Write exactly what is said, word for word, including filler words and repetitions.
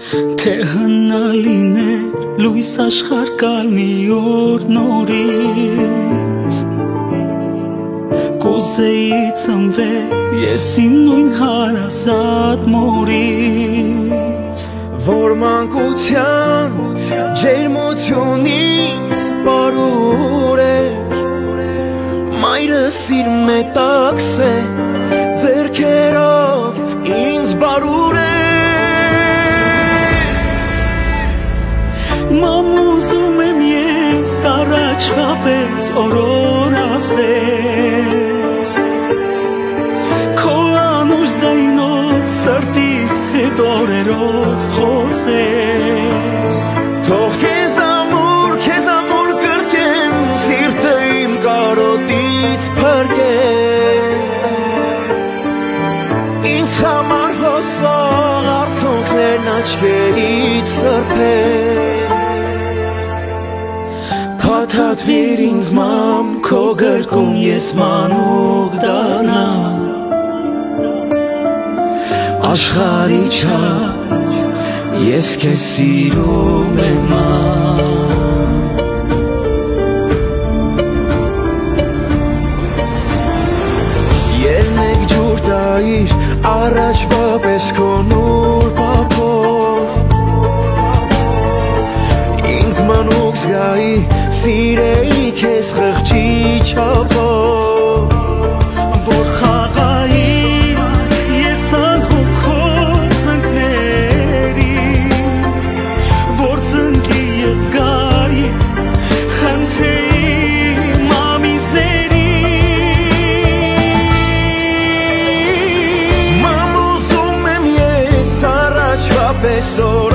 Թե հնալիներ լույս աշխարհ կալ մի օր նորից Կուզեի ծնվել ես իմ նույն հարազատ մորից Որ մանկության ջերմությունից բարուր էր Մայրս իր մետաքս է ձեռքերով ինձ բարուր է Մամ ուզում եմ ես առաջվա պես օրոր ասես Քո անուշ զայնով սրտիս հետ օրերով խոսես Թող քեզ ամուր, քեզ ամուր կրկեմ սիրտը իմ կարոտից փրկեմ Ինձ համար հոսող արցունքներն աչքերից սրբեմ Փաթաթվիր ինձ մամ, քո գրկում ես մանուկ դառնամ Աշխարհի չափ ես քեզ սիրում եմ մամ Ելնեք ջուր տայիր առաջվա պես քո նուր պապով Ինձ մանուկ զգայի Սիրեի քեզ խղճի չափով Որ խաղայի ես անհոգով ծնկների Որ ծնկի ես գայի խնդրեի մամիցների Մամ ուզում եմ ես առաջվա պես օր